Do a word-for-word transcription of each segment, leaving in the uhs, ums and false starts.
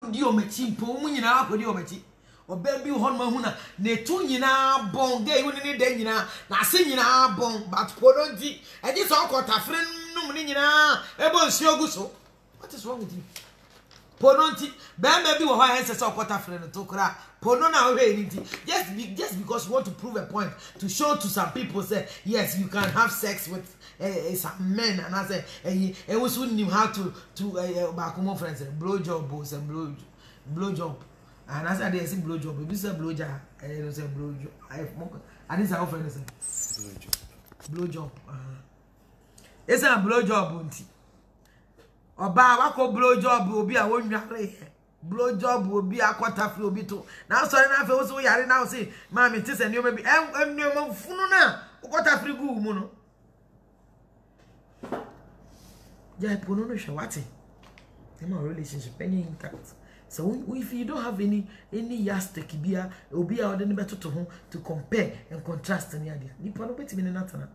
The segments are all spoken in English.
di o machi mpo mu nyina akodi o machi oba bi ho no mahuna na etu nyina bon gay woni ne da nyina na ase nyina bon but podonti e di so kwota fre num ni nyina e bo nsi oguso. What is wrong with you? Podonti be ma bi wo ho ense so kwota fre no to kra pono na we anything just be, just because you want to prove a point to show to some people say yes you can have sex with uh, uh, some men and I say and uh, uh, also knew how to to uh, back my friends blow job or some blow blow job and as I say blow job if you say blow job I don't say blow job I and this is how friends say blow job blow job uh it's a blow job unti oba wako blow job obi a wonware blow job obi akwata free obi to na sorry na fe wo so yare na say mama ti se ni o be em ni o funu na kwata free gu mu no yeah pono no hwe wate them our relationship any intact so if you don't have any any yastek bia obi a odeni beto to ho to compare and contrast ni ade ni pono betimi ni natana.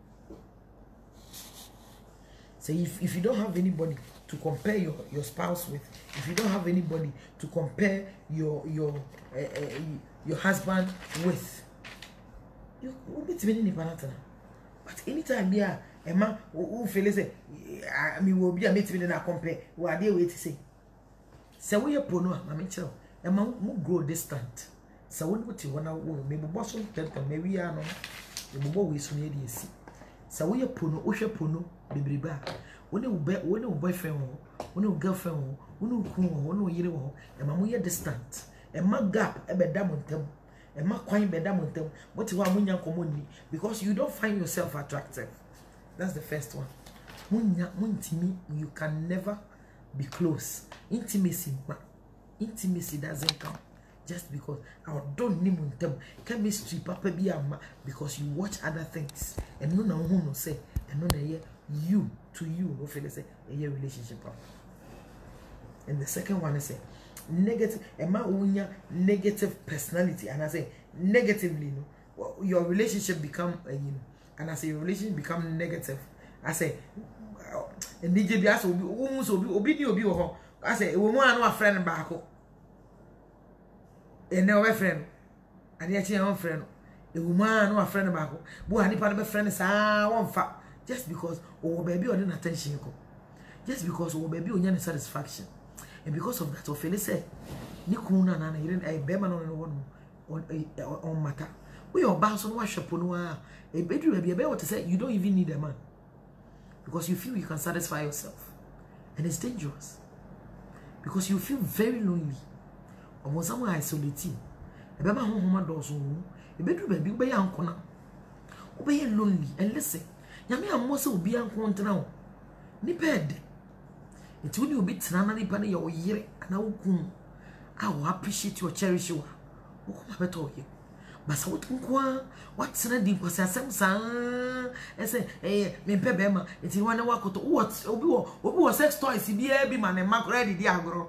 So if, if you don't have anybody to compare your, your spouse with, if you don't have anybody to compare your your uh, uh, your husband with, you will be telling me panatana. But anytime yeah, Emma who feel say I mean will be a meeting na compare. What are they wait to say? So we are pono, I tell Emma will grow distant. So when what you wanna wo maybe boss on tell maybe we are no, the boy we soon hear see. So we are pono, osha pono. Bibriba when you be when you boyfriend when you girlfriend when you kun when you yire wo e ma mo ye distant e ma gap e be da montem e ma kwan be da montem what you amunya komo ni because you don't find yourself attractive. That's the first one. Munya muntimi you can never be close. Intimacy intimacy doesn't come just because I don't need montem chemistry papa bi ama because you watch other things and no na who no say and no na ye you to you who feel say a year relationship problem. And the second one is say negative and my own negative personality and I say negatively no your relationship become uh, you know, and I say your relationship become negative. I say and D J B as obi almost obi obi obi ho I say we want no friend back and no friend and yet your friend a woman no friend back bo ani pa no friend sa won fa just because oh baby or the attention ko just because oh baby onya satisfaction and because of that o feel say ni kuna na na yire eh be ma no no on on matter we your boss no shop no a e bedu baby be what to say you don't even need a man because you feel you can satisfy yourself and it's dangerous because you feel very lonely or someone isolated e be ma ho ho ma do so e bedu baby be ya nkona o be lonely and listen Yami am so be ankontra o ni bed it will you be trana ni pane your yire na ukun I will appreciate your cherish you o kuma beto ye basa wotunkwa what na di kwase asem sa e say eh me pe be ma it wane wakoto what obi wo obi wo sex toys bia bi ma ne makora di di agro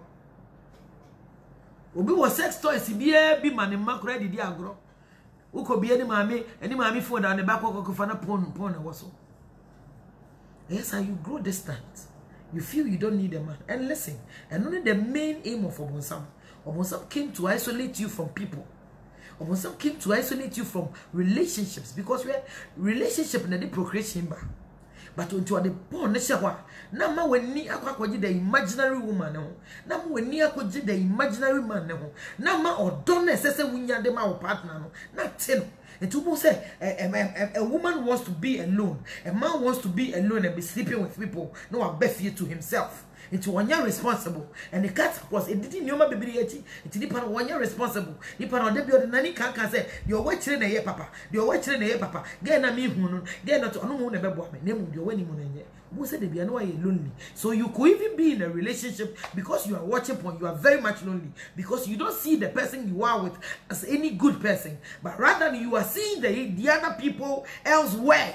obi wo sex toys bia bi ma ne makora di di agro uko bia ni mami eni mami fo da ne bakwa kofa na pon pon na woso. Yes, and you grow distant. You feel you don't need a man. And listen, and only the main aim of Obonsam. Obonsam came to isolate you from people. Obonsam came to isolate you from relationships because we're relationship na the procreation ba. But when you are the born neshawa, na ma weni akwaji the imaginary woman no. Na ma weni akwaji the imaginary man no. Na ma odone sese wunya de ma o partner no. Na ten. And to say a, a, a woman wants to be alone, a man wants to be alone and be sleeping with people. No, I bet you to himself. It's one year responsible. And the cat was it didn't know my baby. It didn't one year responsible. You put on the building, nanny can't say, you're watching a year, papa. You're watching a year, papa. Get a me who get not to no never bought me. Name your wedding money. Who said they be lonely? So you could even be in a relationship because you are watching porn. You are very much lonely because you don't see the person you are with as any good person, but rather you are seeing the, the other people elsewhere.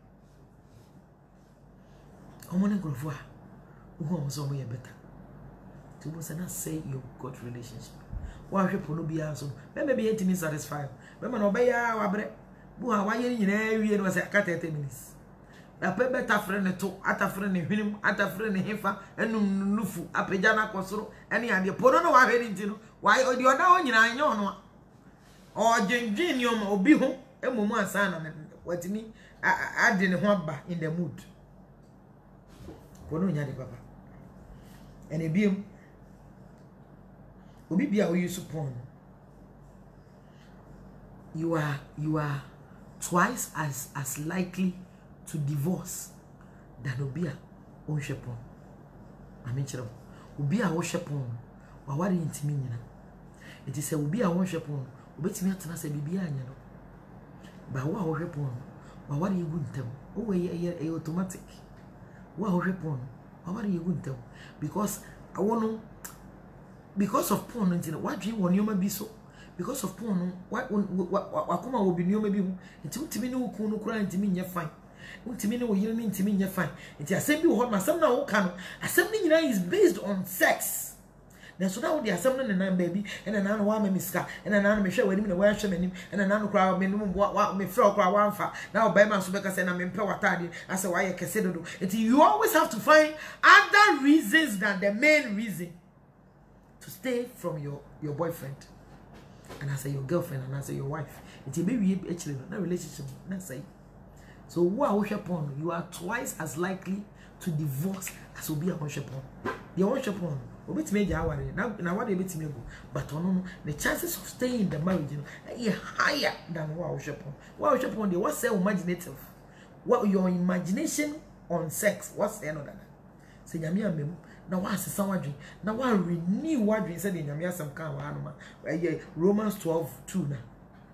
I'm gonna go for who was somewhere better. To not say your good relationship. Why should you be also? Maybe eighty minutes satisfied. Remember, no, by our bread. Why are you in every year was a cat thirty minutes? na pe beta frene to ata frene hwenim ata frene hefa enum nufu apagya na kosoro ene ade pono no wa hweri ntino why odi oda ho nyina anya ono a o dwendwen ni o obi ho emomu asana na watimi ade ne ho aba in the mood pono nya de papa ene biem obi bia o use porn you are you are twice as as likely to divorce than obi a o hwe porn amenchero obi a o hwe porn wa ware ntimi nyina enti se obi a o hwe porn obetimi atena se bibia anya no ba wo a o hwe porn wa ware yegu ntam o we ye automatic wo a o hwe porn wa ware yegu ntam because I want because of porn ntina wa dwen won yoma bi so because of porn wa akoma wo bi nyoma bi hu nti utimi ne ukun no kura ntimi nye fine utimi ne wo yire ne ntimi nye fine nti asem bi ho ma asem na wo ka no asem ni nyina is based on sex na so that wo di asem no ne nan baby ena na no wa ma miska ena na no me hwe wani na wa hwe manim ena na no kura me no me frɛ kura wa mfa na wo bai ma so beka say na me mpɛ watade ase wa ye kese dodo nti you always have to find other reasons than the main reason to stay from your your boyfriend and I say your girlfriend and I say your wife. It may be actually no relationship. That's say. So who porn, you are twice as likely to divorce as will be a worship porn. The worship porn, obit me jawari. Now now what they bit me go. But no, the chances of staying in the marriage, you know, are higher than who worship porn. Who worship porn, they what's say imaginative. What your imagination on sex, what's the end of that? Say yami amem. Now what's the sound dream? Now what renew what dream said in yami some kind of animal. Romans twelve two now.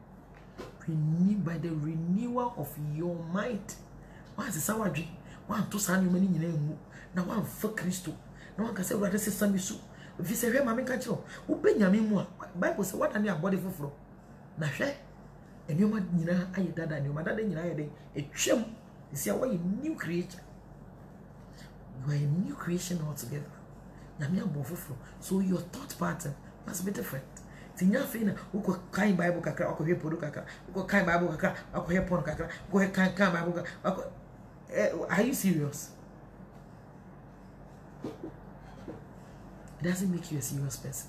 Renew by the renewal of your mind. What's the sound dream? One to send you many in name. Now one for Christo. No one can say what I say some issue. If you say hey mammy catch you, who pay yami more? Bible say what I need a body for flow. Now share. And you might you know I dad and your mother then you know a chum. You see what you new creature. You are a new creation altogether. So your thought pattern must be different. Tinya fina uko kai Bible kakra uko he podo kakra uko kai Bible kakra uko he porn kakra uko he kai kai Bible kakra. Are you serious? It doesn't make you a serious person.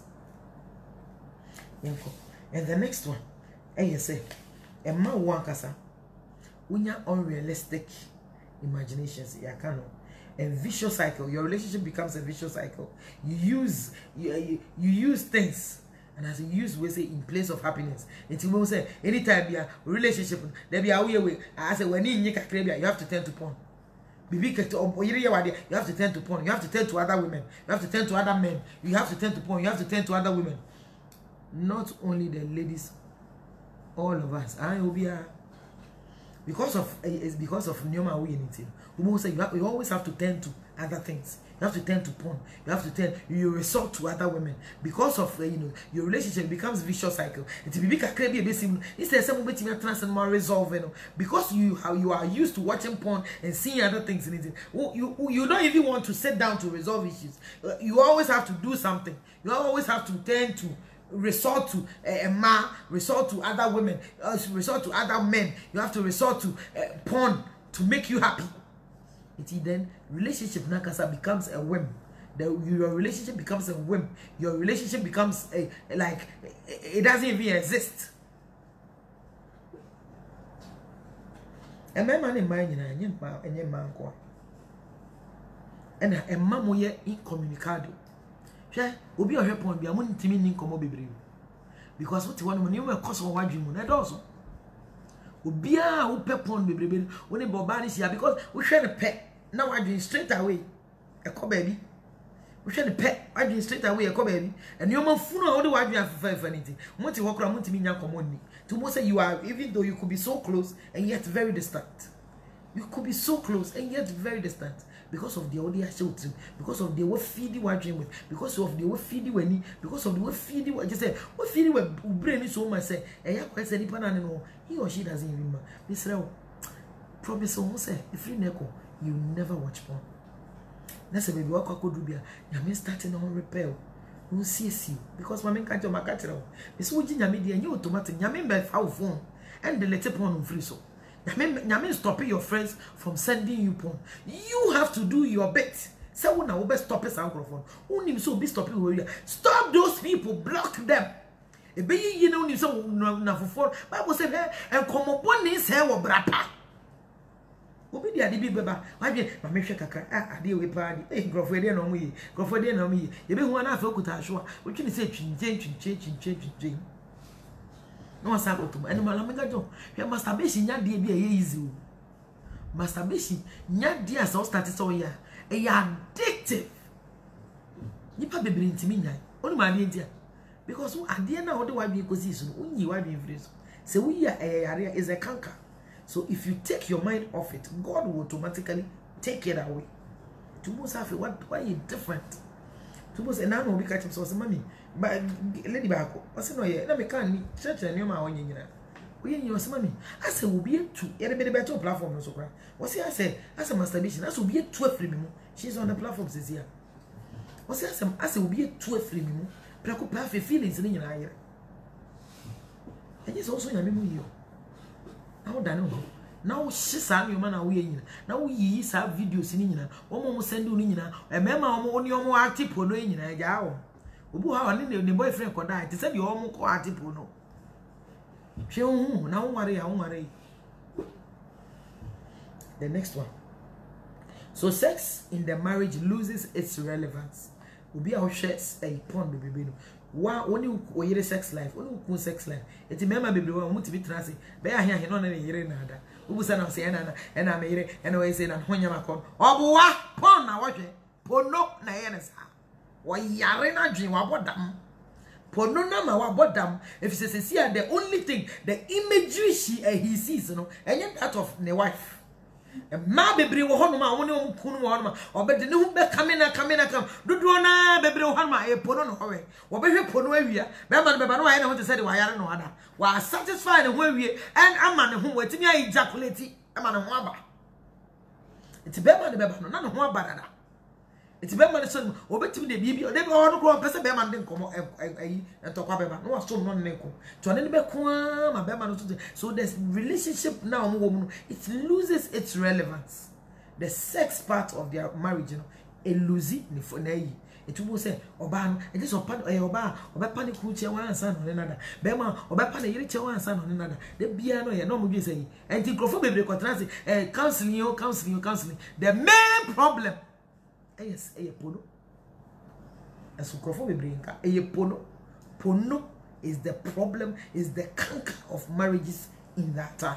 And the next one, I say, a man wankasa, unya unrealistic imaginations. Ya kano. A vicious cycle. Your relationship becomes a vicious cycle. You use you, you, you use things, and as you use we say in place of happiness. It will say anytime your relationship there be a way. I say when you have to turn to porn. You have to turn to porn. You have to turn to other women. You have to turn to other men. You have to turn to porn. You have to turn to other women. Not only the ladies, all of us. I will be a because of it's because of Nyoma we anything. We say you, have, you always have to turn to other things. You have to turn to porn. You have to turn. You resort to other women because of uh, you know your relationship becomes vicious cycle. It will be a crazy basic. Instead, some bit you trans and more resolve. You know, because you how you are used to watching porn and seeing other things in it. You you don't even want to sit down to resolve issues. You always have to do something. You always have to turn to. Resort to uh, a man, resort to other women, uh, resort to other men. You have to resort to uh, porn to make you happy. It then relationship nakasa becomes a whim. The, your relationship becomes a whim. Your relationship becomes a, a like it doesn't even exist. A man in mind and a man and a man will incommunicado. Share will be a help on be a moon timing come bebre. Because what one when you were cause of one dream, that also will be a pep on bebre when a bobanish here because we share a pet. Now I dream straight away a co baby. We share the pet, I dream straight away a co baby, and your mom full all the while you have for anything. Want to walk around to me now come on. To say you are, even though you could be so close and yet very distant. You could be so close and yet very distant. Because of the audio children, because of the way feed you are dreaming with, because of the way feed you any, because of the way feed you just say, what feed you brain is so much say, and you quite any pan and he or she doesn't even remember. Miss Rao, promise almost say, if you never, you never watch porn. That's a baby walk a good rubia, you starting on repel. Who sees you because my men can't do my catcher. Miss Wujin Yamidi and you automatic Yamin by foul phone and the letter porn free so. I mean, I mean, stopping your friends from sending you porn. You have to do your bit. Say, when I will stop his microphone. Only so be stopping where you are. Stop those people. Block them. A baby, you know, so na for phone. Bible said, and come upon this hair or brapa. Obi dia di bi beba. Why be ma me hwe kakra. Ah, ade we pa di. Eh, grofo de no mu yi. Grofo de no mu yi. Ye be hu na afa okuta ahwo. Otwi ni say twinje twinje twinje twinje. No sa ko tum. Ene mala me gajo. Hwe masturbation nya de bi e easy o. Masturbation nya de as o start so ya. E ya addictive. Nipa bebre ntimi nya. Onu ma de ntia. Because who ade na wo de wa bi ekosi so. Unyi wa bi mfiri so. Se wo ya e yare is a canker. So if you take your mind off it, God will automatically take it away. Tomorrow's half what why you different? Tomorrow's and now we catch him so mommy. But lady back. I said no yeah, let me can church and you ma on you. We in your mommy. I said we'll be to a bit better platform so cry. What's I said? As a masturbation, as will be a twelve free memo. She's on the platform this year. What's I said? As will be a twelve free memo. Preoccupy feelings in your eye. And it's also your memo you. Now done now she's a new man away. Now we have videos in Nina. Omo send you Nina. A member only omo active pono in a yao. Ubu how the boyfriend could die. They said you almost co active pono. She won't now worry, I won't worry. The next one. So sex in the marriage loses its relevance. Ubi our shares a pond baby. Wa only we yere sex life only ku sex life eti mema bebre wa muti bitrase be ahia he no na yere na ada ubusa na se na na na me yere ena we se na honya makon obuwa pon na wohwe pono na yere sa wo yare na dwen wa bodam pono na ma wa bodam if se se the only thing the imagery she uh, he sees no enye that of the wife. Ma bebre wo hono ma woni om kunu wo hono ma obede ne hu be kamena kamena kam dodo na bebre wo hono ma e pono no howe wo be hwe pono awia be ma be ba no wa ne ho te say de wa yare no ada wa satisfy ne ho awie and ama ne ho watimi ai ejaculate ama ne ho aba iti be ma ne be ba no na ne ho aba dada iti be ma ne so obetimi de bibi de be hono ko pese be ma ne nkomo ayi entokwa be ba no waso no ne nko to ne be ko ma be ma no so this relationship now it loses its relevance. The sex part of their marriage, you know, it loses it. It will say, Oba, it is oba, oba, oba panic kuchi one son on another. Bema, oba panic rich one son on another. The piano, you know, you say, and think of baby contrast, eh, counseling you, counseling you, counseling. The main problem, yes, a pono. As Ucrophobia bring a pono, pono is the problem, is the canker of marriages in that time.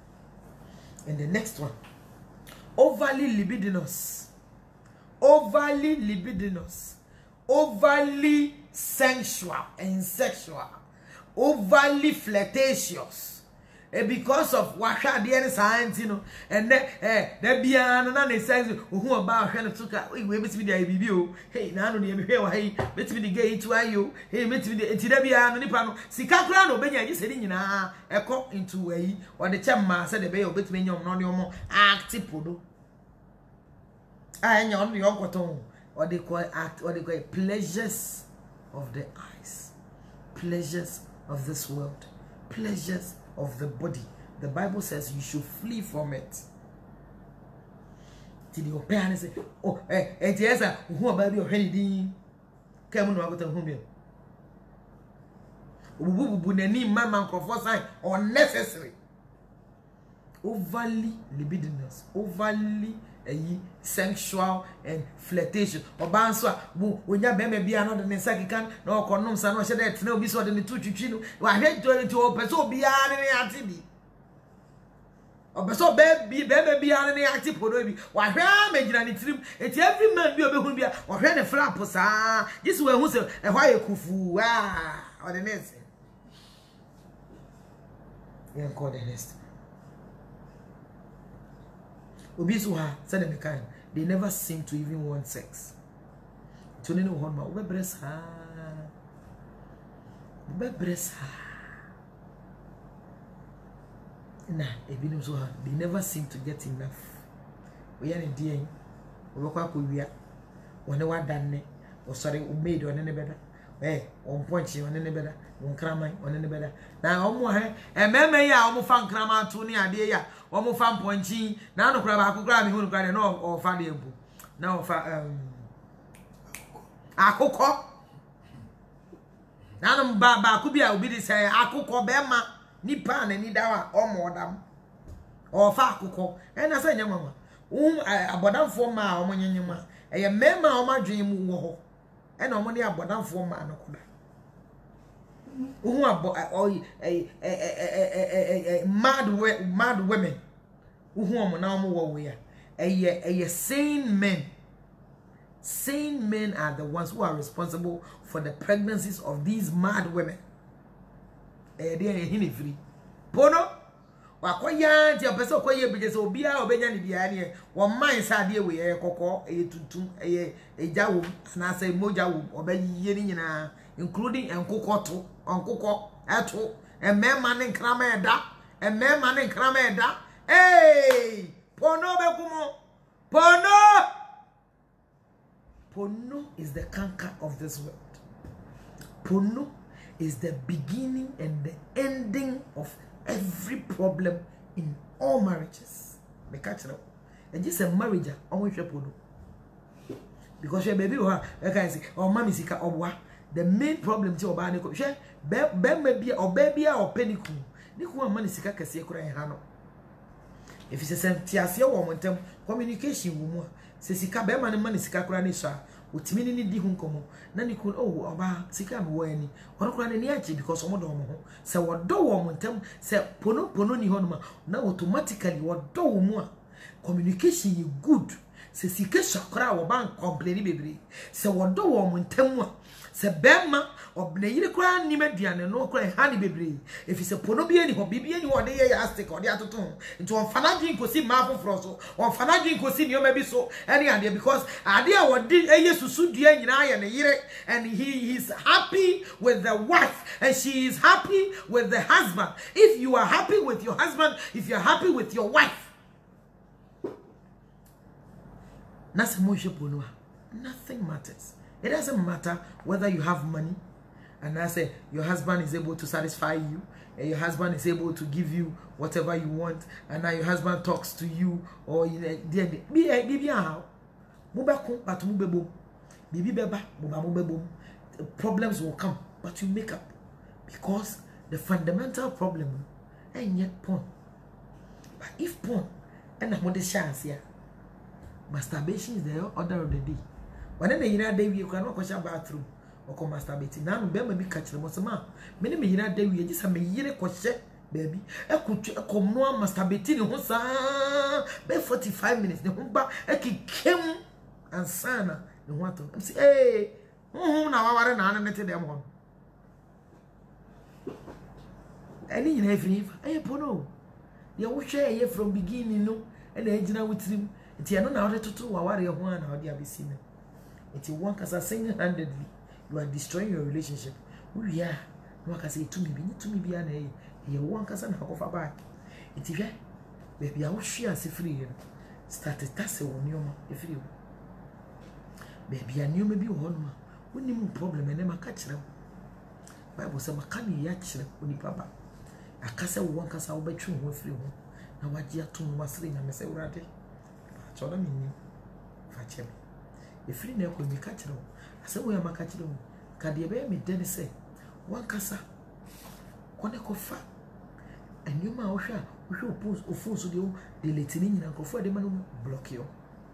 And the next one, overly libidinous, overly libidinous, overly sensual and sexual, overly flirtatious. And because of what had the other science, you know, and then eh, there be an another says who about her took out. We met with the I B B. Hey, now the M P A, met me the gay to you. Hey, met me the Tidabia and Nipano. Sicacrano, Benya, you said in a echo into a or the chamma said the bay of between your non your more active podo. I know the uncle or they call act or they call pleasures of the eyes, pleasures of this world, pleasures of the body. The Bible says you should flee from it. Till your parents say, oh, eh, eh, yes, who about your heady? Come on, to whom you would name mamma for sign unnecessary. Overly libidinous, overly uh, sensual and flirtation. Or banswa, when your baby be another than Sakikan, no condom, son, or shed no be so than the two chino. I hate to to open so beyond any activity. Or so baby, baby be on any active for baby. Why, I'm making any trim. It's every man be able to be or when a flappers. Ah, this way who's a why kufu. Ah, or the next. You call the next. Obisuha said the kind. They never seem to even want sex. To know one more, we breast ha, we breast ha. Nah, they never seem to get enough. We are in D N. We work out with we are. When we are done, or sorry, we made or any better. eh on point you on any better on kraman on any better na omo he e meme ya omo fa nkrama to ni ade ya omo fa ponchi na no kra ba akokra mi hu kra no o fa de ebu na o fa um akoko na no ba ba ku bia obi de say akoko be ma nipa na ni dawa omo odam o fa akoko e na say nyama um abodamfo ma omo nyanyama e ye mema omo adwen mu wo ho e na omo ne abodamfo ma no koda uhu abo eh eh mad mad women uhu omo na omo wo we ya eh eh sane men. Sane men are the ones who are responsible for the pregnancies of these mad women. Eh they are hini free pono wakoya nti opese okoye bije so bia obenya ni bia ne wo man sa de we e kokko e tutum e ejawo na say mojawo obayiye ni nyina including enkokoto onkoko eto emema ne nkrama eda emema ne nkrama eda eh pono bekumo pono Pono is the canker of this world. Pono is the beginning and the ending of every problem in all marriages. Me catch it up. And just a marriage, I want you pono. Because your baby, I can say, oh, mommy, sika obwa. The main problem to oba neko. She be be maybe or baby or peniku. Niku amani sika kesi ekura hano. If it's a sentiasia woman, communication woman. Se sika be man man sika kura ni sha otimi ni di hu nkomo na ni kun oh oba sika be wo ani ono kura ni achi because omo do omo ho se wodo wo mo ntem se pono pono ni honoma na automatically wodo wo mu a communication is good se sika shakra wo ban complain bebre se wodo wo mo ntem a se bema obna yire kura ni maduane no kura hani bebre if se pono bi ani ho bibi ani wo de ye astic o de atoto nti on fana drink ko si ma foforo so on fana drink ko si ni o ma bi so any ade because ade a wo de yesusu dua nyina ye ne yire and he is happy with the wife and she is happy with the husband. If you are happy with your husband, if you are happy with your wife, nothing matters. It doesn't matter whether you have money and I say your husband is able to satisfy you and your husband is able to give you whatever you want and now your husband talks to you or you know be be how mubako but mubebo bibi beba mubabo problems will come but you make up because the fundamental problem ain't yet porn. But if porn and I'm chance here masturbation is the order of the day. When the yina day we can go bathroom or come masturbating. Now, baby, be catch them. What's the man? Many me yina day we just a me yere question, baby. I could come no masturbating. What's ah? Be forty-five minutes. The humba I can come and sana. The what to? I'm say, hey, oh, now I want to animate them on. Any in every I pono. You will share here from beginning, no, and the engineer with him. It's no now to two. I worry one how they have seen it. It's a one cause single-handedly you are destroying your relationship. We are no can say to me, be to me be an a one cause and half of a back. It's if baby I will share as free. Started tassel on your if you baby I knew maybe one when you problem and never catch them. Bible said Macani yatch when you papa. I castle one cause I'll bet you one free one. Now what you two was ring and say, Ratty. Told them in you. Fetch him. If you never could be catched, I said, we are my catching. Can you bear me? Then say, one cassa, one echo fat, and you ma osha, we should post or force you, the Latin and go for the man block you.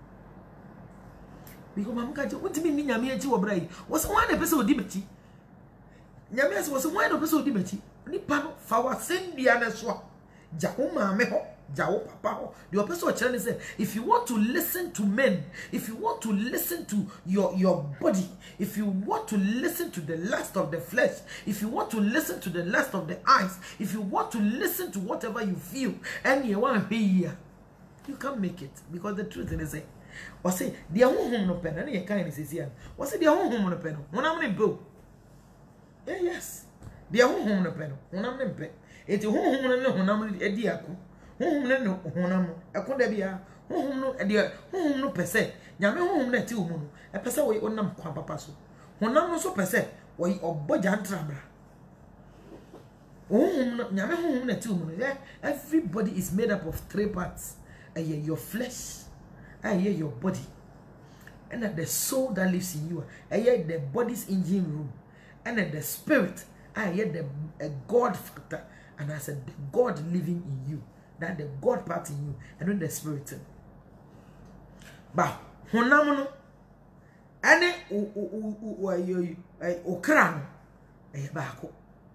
Because Mamma catch what do you mean? Yamia to a bride was one episode of Dimity. Yamias was one episode of Dimity. Nippano, Fawa, send the other swap. Jahuma meho. Jawo papa. The apostle challenge said, if you want to listen to men, if you want to listen to your, your body, if you want to listen to the lust of the flesh, if you want to listen to the lust of the eyes, if you want to listen to whatever you feel, and you want to hear, you can't make it. Because the truth is, say, or say, the home no pen, and you can't say, here. What's it, the home no pen? One I'm in bill. Yes. The home no pen. One I'm in bed. It's a home no I'm in a diaco. Hum no honam e ko da bia hum no e de no pese nyame hum na ti omu no e pese we onam kwa papa so honam no so pese Oy oboja ntrabra. Oh, nyame honhom na ti mu no. Everybody is made up of three parts. Aye your flesh, aye your body. And that the soul that lives in you, aye the body's engine room. And that the spirit, aye the a God factor. And I said the God living in you. That the God part in you. And then the spirit. Ba honam no ane o o o ayo okra no eye baako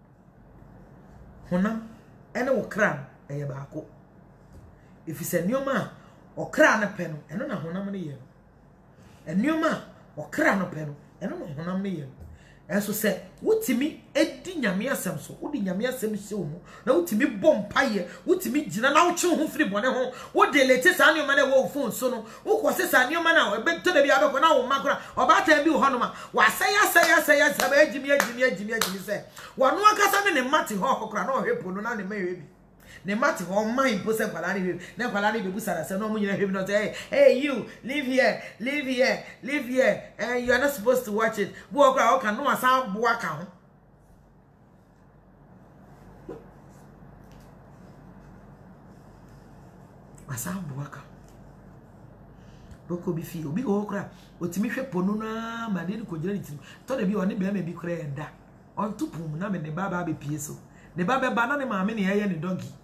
honam ane okra no eye baako if is enioma okra na pe no eno na honam ne ye enioma okra no pe no eno na honam ne ye enso se wutimi edi nyame asem so wodi nyame asem hye wo mu na wutimi bom paye wutimi gina na wo twe ho firi bone ho wo delete sa ne ma na wo phone so no wo ko se sa ne ma na e be to da bi abeko na wo makora oba ta bi ho no ma wa saya saya saya sa ba agimi agimi agimi agimi se wonu akasa ne ne mate ho hokora na ohwepo no na ne ma hwebi ne mate ho mind po se kwala ne hwebi na kwala ne be busara se no mo nyina hwebi no say hey you live here live here live here and you are not supposed to watch it wo okra o kan no asa bo aka ho asa bo aka boko bi fi obi go okra otimi hwepo no na ma de ko gira ni tim to de bi oni be ma bi kra enda on tupum na me ne baba be pie so ne baba ba na ne maame ne yeye ne doggy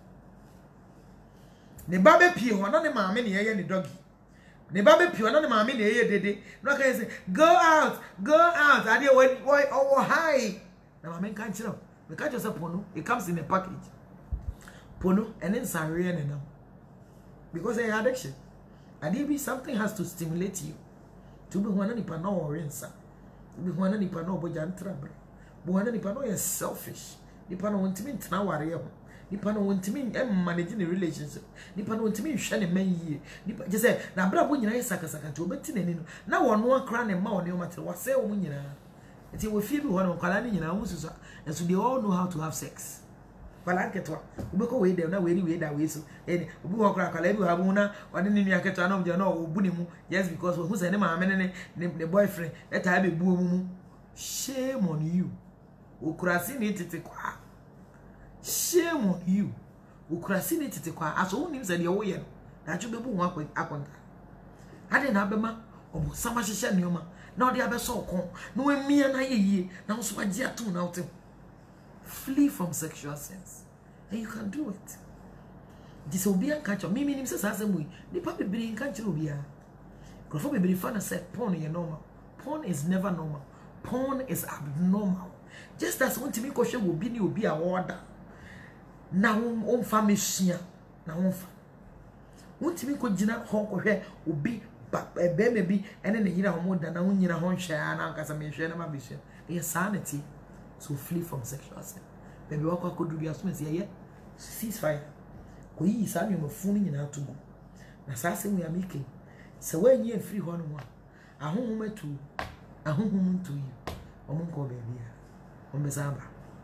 ne baba pie ho na ne maame ne yeye ne doggy ne baba pie ho na ne maame ne yeye dede no can say go out go out ade boy oh hi na maame kan chiro we catch yourself pono it comes in a package pono and then sarre ne now because of addiction ade be something has to stimulate you to be one nipa na o rensa to be one nipa na oboja ntrabra bo one nipa na is selfish nipa na wontimi ntena ware ho nipa na wontimi manage the relationship nipa na wontimi hwe ne man yie nipa je say na bra bo nyina yesakasaka to obeti nani no na wono akra ne ma woni o matere wase wo nyina eti wo fie bi ho no kwala ne nyina wo susu and so they all know how to have sex kwala ketwa ubeko we dem na we ri we da we so eni obi ho kra kwala bi ha bu na wade ne nua ketwa na obja na obu ne mu yes because who say ne ma me ne ne boyfriend let her be bu mu shame on you ukurasi ni tete kwa shame on you ukurasi ni tete kwa aso unim se de wo ye na achu bebu ho akonta ade na abema obo sama hihye neoma na ode abeso okon na wemia na yeye na so agi atu na wote flee from sexual sins and you can do it disobedient culture me meaning say asemu ni pa bebiri nkanchire obia grofo bebiri fa na say porn is normal porn is never normal porn is abnormal just as want me ko hwe obi ni obi a order na on fa mehia na on fa want me ko gina ho ko hwe obi be me bi ene ne yira ho moda na nyina ho hwe na nkasa me hwe na ma be hwe e sanity so flee from sexual sin baby wakwa ko du bi asome se ye ceasefire ko yi sa ni mo funu nyina to go na sa se mu ya mike se wanyi afiri ho no ho ahonhom atu ahonhom ntu yi omo ko baby a ombesamba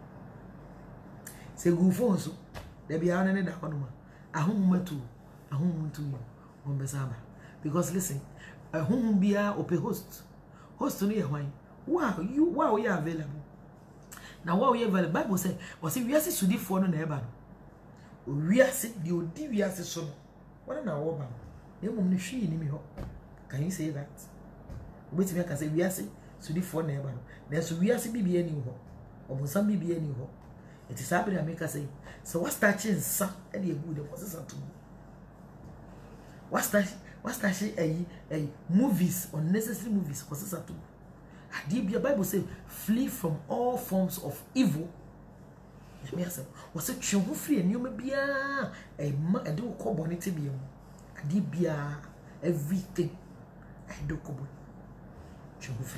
se gufo so de bia ne da kono ma ahonhom atu ahonhom ntu yi ombesamba because listen ahonhom bia ope host host no ye hwan wow you wow you available now what we available Bible say was if we are sudi for no na eba no we are se the odi we are se so no what na wo ba na mum no hwi ni mi ho can you say that we ti can say we are se sudi for na eba no na so we are se bibia ni ho obonsam bibia ni ho it is happy to make us say so what's that chin sa e dey good the process to what's that what's that eh eh movies unnecessary movies process to the Bible says, flee from all forms of evil. Was it true? Free and you may be a man do carbonate be a dibia everything. I do carbon. Free.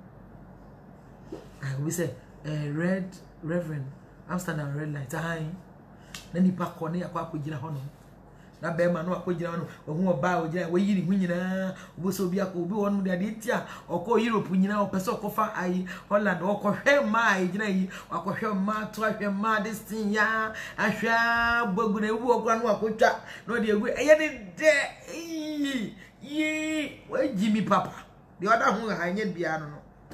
I will say, a red reverend, Amsterdam red light. I then he pack on a quack with Honor. Na be ma no akogina no ohu oba ogina we yiri hu nyina obo so bia ko obi wonu de adetia okọ Europe nyina opese okofa ai Holland okohwe ma ai gina yi akohwe ma to ahwe ma this thing ya ahwa gboguna ewu okra no akotwa no de egu eye ne de yi we Jimmy papa the other hu ha nye bia no no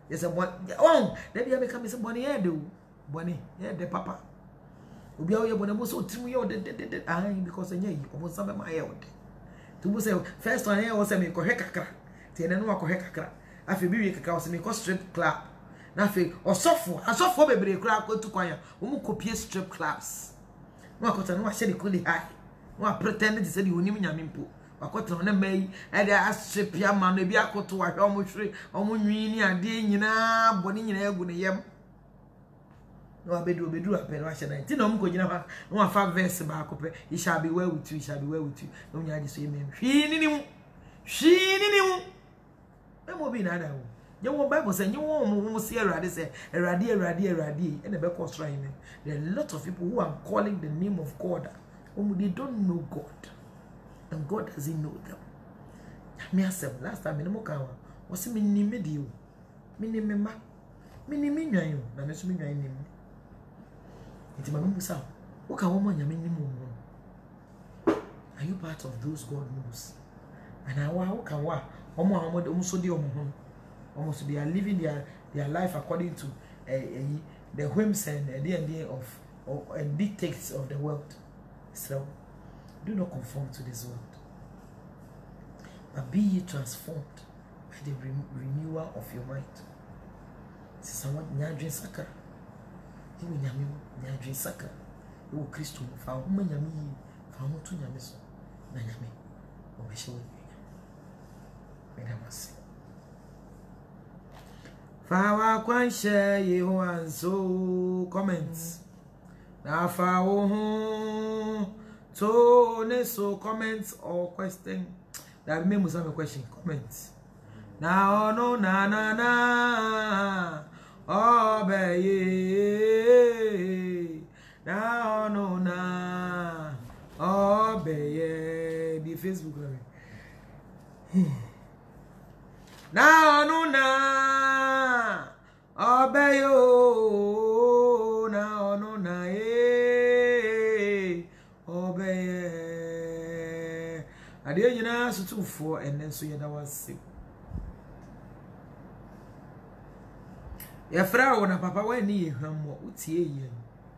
Yes, a one. Oh, then you become a bonny head, do bonny, yeah, the papa. Ubi awo ye bona mo so timu ye de de de ah because enye yi omo sama ma ye ode to mo say first one here was say me ko he kakra ti ene no wa ko he kakra afi bi wi kakra was me ko strip club na afi osofo asofo bebre kura ko tu kwanya o mo copy strip clubs no akota no wa she de kuli high no wa pretend to say the onim nyame mpo akota no na mai e de strip ya ma no bi akoto wa hwe o mo hwere o mo nwi ni ade nyina boni nyina egu ne yem no abedu obedu apere wa shena ti no mko gina fa no afa verse ba akope it shall be well with you, it shall be well with you no nya di so yem hwi ni ni mu hwi ni ni mu e mo bi na da wo ye wo bible say nye wo mo se erade say erade erade erade e na be cause right now there are a lot of people who are calling the name of God um they don't know God and God doesn't know them. Me asem last time me mo kan wa wo se me ni me di o me ni me ma me ni me nwan o na me so me nwan ni mu. It's my mum sao. What can woman yam any more? Are you part of those God knows? And I wa can wa omo omo almost de omo hon. Almost they are living their their life according to uh, uh, the whims and uh, the idea of or uh, dictates of the world. So do not conform to this world, but be ye transformed by the re renewal of your mind. This is what nyadwen sakara. You nyame nyadwen sakara. You Christo fa ho nyame yi fa ho to nyame so na nyame o be hye wo me da wase fa wa kwan share ye ho anso comments na fa wo ho to ne so comments or question that me musa me question comments na ono na na na obeye na ono na obeye the Facebook na ono na obeyo na ono na e obeye ade nyina sutufo enen so yeda wase ya fra wona papa wani ye hwammo utie ye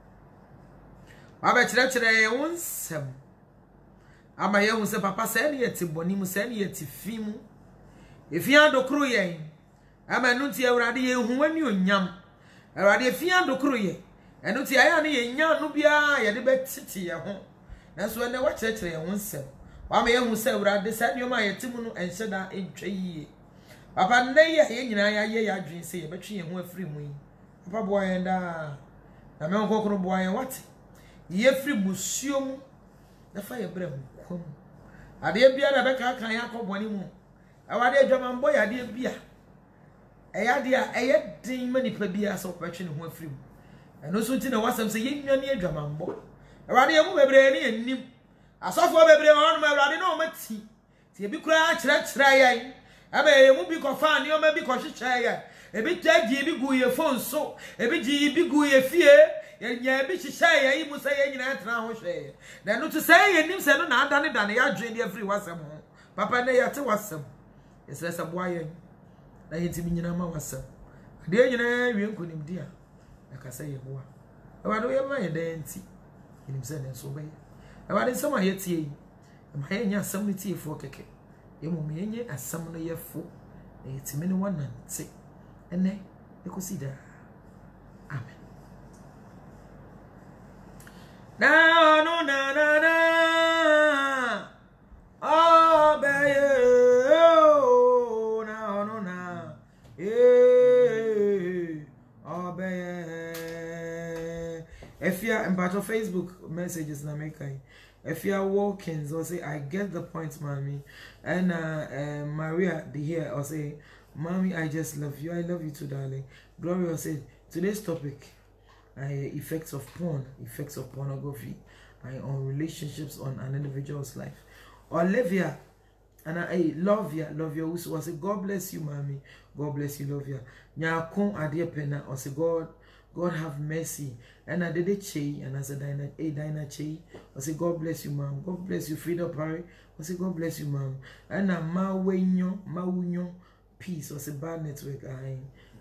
wa ba kire kire ye wonsem ama ye hu se papa se ne yeti boni mu se ne yeti fimu efia dokru ye ama nu ti awrade ye hu wani onyam awrade efia dokru ye enu ti aya ne ye nya no bia ye de betiti ye ho na so ne wa kire kire ye wonsem wa ma ye hu se awrade se ne ma yeti mu no ense da entwa yiye papa ndey ye nyina ya ye ya dwen se ye betwe ye ho afiri mu yi papa boa ye da na me nkokoro boa ye wate ye firi busuo mu na fa ye bra mu kwam ade bia na be ka kan ya koboni mu awade adwaman boy ade bia eya de a eye din manipa bia so betwe ne ho afiri mu eno so ti na wasam se ye nwane adwaman bo awade ye mu bebre ne ennim asofo bebre ho no awade na o mati ti e bi kura kire kire ye aba emu bi ko fa ni o ma bi ko hwehwe ya ebi tagi bi gu ye phone so ebi gi bi gu ye fie ya nya bi hwehwe ya yi musa ye nyina tra ho hwe na no to say ye nim se no na ada ne da ne ya dwen de afri wasam ho papa ne ya te wasam yesre se boa ye na ye ti nyina ma wasam de nyina wie nkonim dia na ka say ye boa aba do ye ma ye da nti nim se ne so be aba de sama ye tie yi ma ye nya asam ne tie fo keke yemu menye asam no yefo na yetime ne wanante ene ekosida amen na no na na na obeye na no na eh obeye efia embato Facebook messages na make I if you are walking, so say I get the point, mommy. And uh, uh Maria the here or say, mommy, I just love you. I love you too, darling. Gloria said today's topic, uh, effects of porn, effects of pornography, uh, on relationships on an individual's life. Olivia and I love you, love you. Also, say God bless you, mommy. God bless you, love you. Nyakon adie pena or say God. God have mercy. And I did it che and I said Dina a Dina che. I say God bless you, mom. God bless you, Frida Parry. I say God bless you, mom. And I ma wenyo, ma unyo peace. I say bad network. I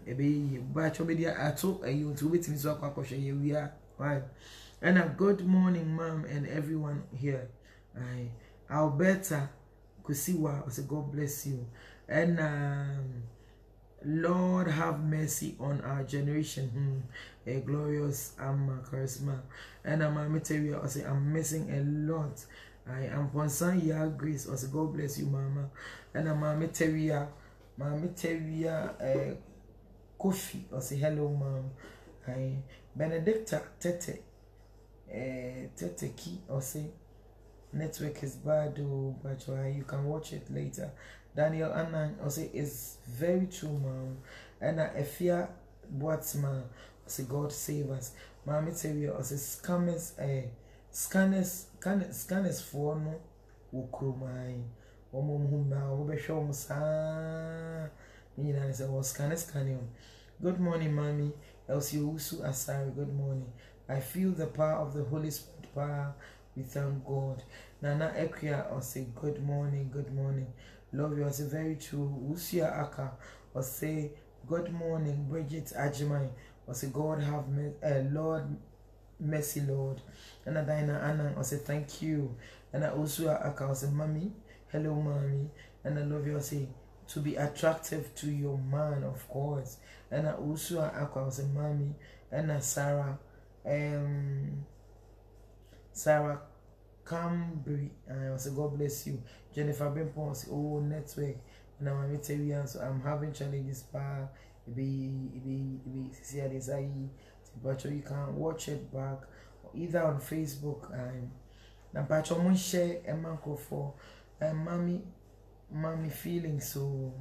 ebe bacho media ato ayi to wait me so akwa hwe we are right. And a good morning, mom, and everyone here. I Alberta Kusiwa, I say God bless you. And um, Lord have mercy on our generation. Hmm. A glorious Amma charisma. And I'm a material, I say I'm missing a lot. I am concerned, yeah, grace. I say God bless you, mama. And I'm a material, my material, uh, Kofi, I say hello, mom. I Benedicta Tete. Uh, Teteki or say network is bad, oh, but you can watch it later. Daniel Annan or say is very true, mom. And I fear what's my say God save us. Mommy tell you or say scammers, eh, scanners, scanners for no ukrumai. Omo mumba, obe show musa. Me na say was scanners scanning. Good morning, mommy. Elsie Usu Asari. Good morning. I feel the power of the Holy Spirit power. We thank God. Nana Ekia or say good morning, good morning. Love you, or say very true. Usia Aka or say good morning. Bridget Ajimai or say God have me, uh, Lord mercy, Lord. And Adina Anna or say thank you. And I Usua Aka or say mommy, hello mommy. And I love you, or say to be attractive to your man, of course. And I Usua Aka or say mommy. And I Sarah. Um, Sarah Cambry, I say God bless you. Jennifer Bimpon, say oh network. And I'm tell you, so I'm having challenges. Pa, be be be see this I, but you can watch it back either on Facebook and na but you share a manko for and mommy, mommy feeling so.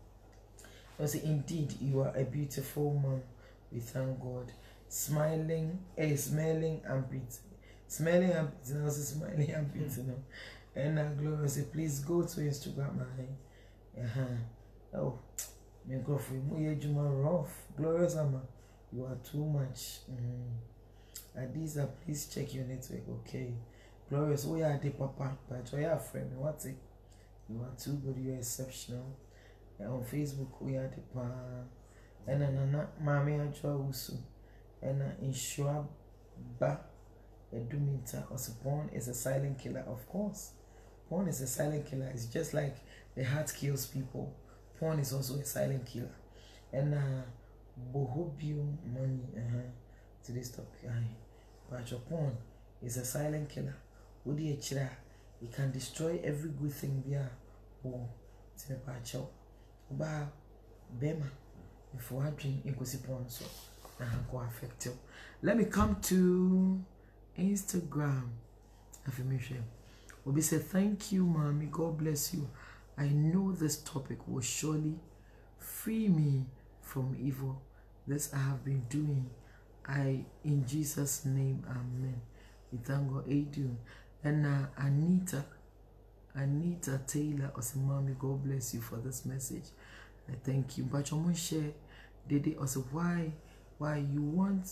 I say indeed you are a beautiful mom. We thank God. Smiling, eh, smelling and pretty. Smelling and pretty, now smiling and pretty now. And uh, Gloria say, please go to Instagram. Uh-huh. Oh, my girlfriend, you are rough. Gloria Sama, you are too much. Mm. Adiza, please check your network, okay? Glorious, we are the papa, but you are a friend. What's it? You are too good, you are exceptional. And on Facebook, we are the pa. And then, Mami Ajwa Usu. And in Shuaba Eduminta, also porn is a silent killer, of course. Porn is a silent killer. It's just like the heart kills people. Porn is also a silent killer. And uh Bohobium money uh-huh. Today's topic. But your porn is a silent killer. Udi Echira, it can destroy every good thing there. Oh, it's a pacho. Ba Bema. If we are dream, you could see porn so. Go affect you. Let me come to Instagram affirmation. Obi say thank you, mommy. God bless you. I know this topic will surely free me from evil. This I have been doing. I in Jesus' name, amen. We thank God. Adu and uh, Anita, Anita Taylor, also mommy. God bless you for this message. I thank you. But you share. Did they also why? Why you want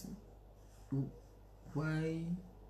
why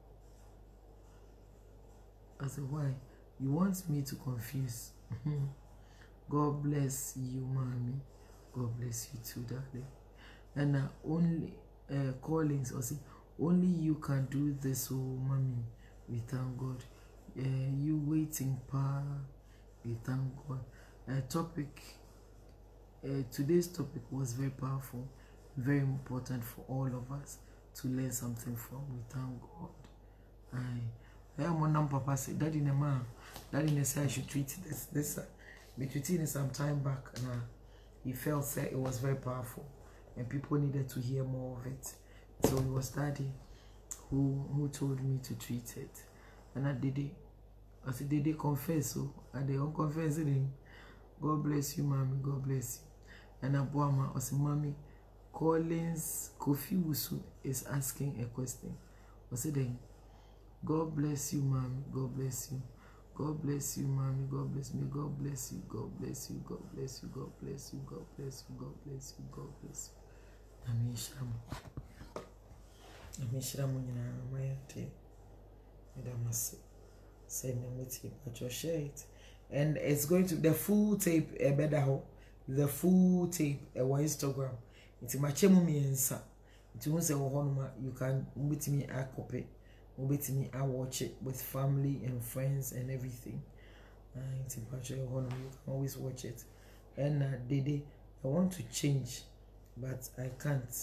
I said why you want me to confuse. God bless you, mommy. God bless you too, darling. And uh, only uh, callings or say only you can do this, oh mommy. We thank God. Uh, you waiting pa. We thank God. Uh, topic uh, today's topic was very powerful. Very important for all of us to learn something from. We thank God. I I am one number papa say daddy ne man daddy ne say I should treat this this uh, be treating it some time back and uh, he felt say it was very powerful and people needed to hear more of it. So it was daddy who who told me to treat it. And I did it. I said did they confess so and they don't confess it. God bless you, mommy. God bless you. And I Abuama I said mommy Collins Kofi Wusu is asking a question. What's it then? God bless you, mommy. God bless you. God bless you, mommy. God bless me. God bless you. God bless you. God bless you. God bless you. God bless you. God bless you. God bless you. Amen. Shram. Amen. Shram. Munina mayate. Medamase. Say nemiti. But you share it, and it's going to the full tape. A better ho. The full tape. A Instagram. It's machemu miensa. It won't say you can with me I copy, with me I watch it with family and friends and everything. Uh, it's you can always watch it. And uh, Dede, I want to change, but I can't.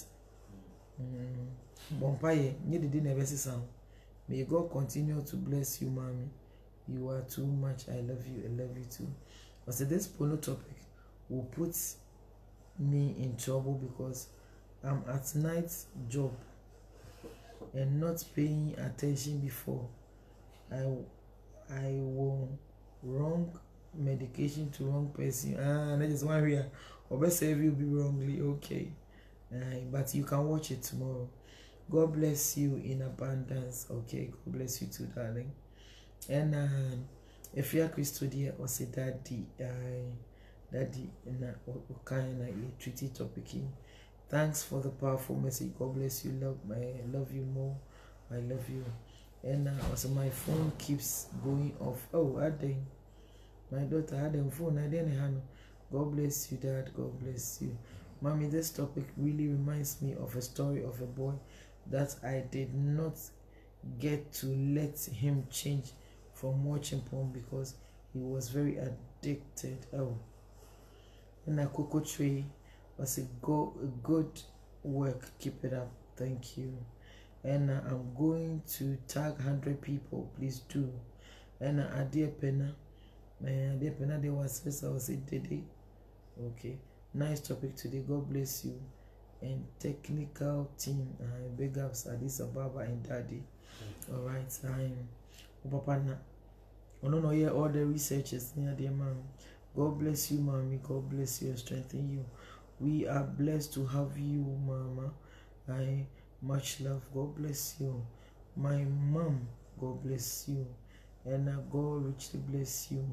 Bompaye, you didn't never see sound. May God continue to bless you, mommy. You are too much. I love you. I love you too. I said this porno topic will put me in trouble because I'm at night job and not paying attention before. I I will wrong medication to wrong person. Ah, that is one here. Or best say you be wrongly. Okay. Uh, but you can watch it tomorrow. God bless you in abundance. Okay, God bless you too, darling. And um, if you are Christo dear or say daddy, uh, daddy, na kind of treaty topic. Thanks for the powerful message. God bless you. Love, I love you more. I love you. And uh, also my phone keeps going off. Oh, I think my daughter had a phone. I didn't have. God bless you, Dad. God bless you. Mommy, this topic really reminds me of a story of a boy that I did not get to let him change from watching porn because he was very addicted. Oh, and a cocoa tree was a, go, a good work. Keep it up. Thank you. And uh, I'm going to tag one hundred people. Please do. And uh, Adia Pena, man, Adia Pena, they was first. I was a Dede. Okay. Nice topic today. God bless you. And technical team. Uh, big ups Addis Ababa and Daddy. All right. I'm Papa na. I don't know here all the researchers near the man. God bless you, mommy. God bless you and strengthen you. We are blessed to have you, mama. I much love. God bless you. My mom. God bless you. And uh, God richly bless you.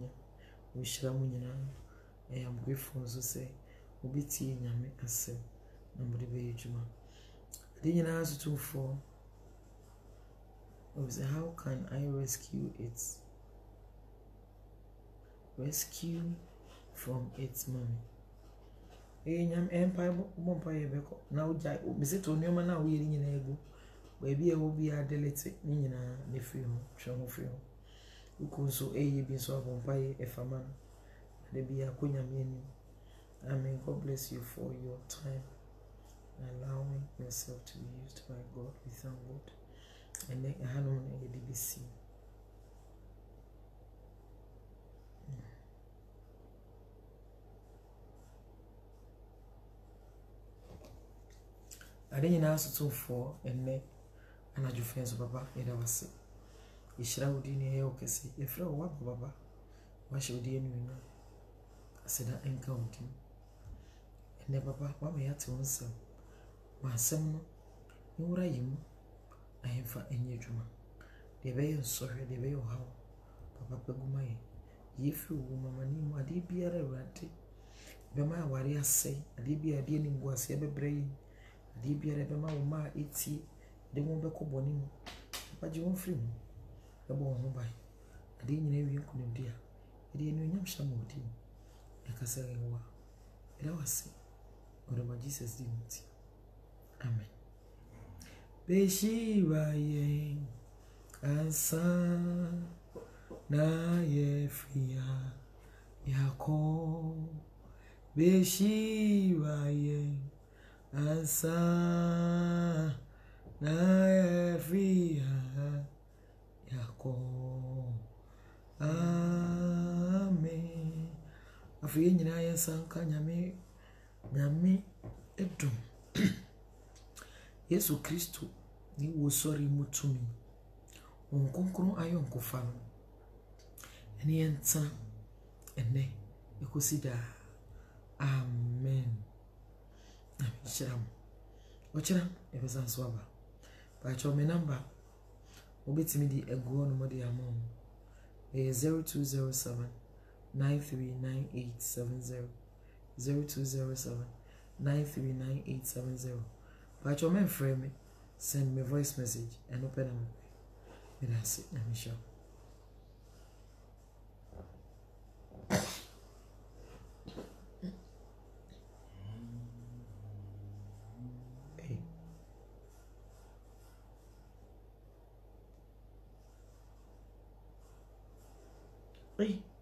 I am grateful to say. Obiti nyame asem na mode be ejuma de nyina aso for was how can I rescue it rescue from its mommy e nyam empire empire be ko na ujai me se to nyoma na wo yiri nyina egu ba bi e wo bi adelete ni nyina ne free ho hwe ho free ho uko so eye bi so abompaye efama de bi akonyame ani. Amen. God bless you for your time, allowing yourself to be used by God. We thank God. And then I had on a D B C. I didn't ask to for and then and I do friends of Papa. It was say, Ishra would in a okay say, if you what Baba, why should you know? I said, I encountered him. And then Papa, what may I tell him? My son, you were you. I am for any drama. They be sorry, they be how. Papa Pegumay. If you woman, I did be a ratty. Bema warrior say, I did be a dealing was ever brain. I did be a Bema ma it's he. They won't be coboning. But you won't free me. The boy won't buy. I didn't know you couldn't dear. I didn't know you some more team. Like I said, it was say, whatever Jesus didn't. Amen. Beshiwaye ansa na ye fria yako Beshiwaye ansa na ye fria yako Amen. Afiye nyina ye sanka nyame nyame edum Yesu Kristo ni wo sori mutumi onkonkron ayon kofa no ene yenta ene ekosida amen amen ochiram ebeza so aba ba cho me number obetimi di ego no mode amon e zero two zero seven nine three nine eight seven zero zero two zero seven nine three nine eight seven zero. But your man frame me, send me a voice message and open them. And that's it. Let me show. Hey.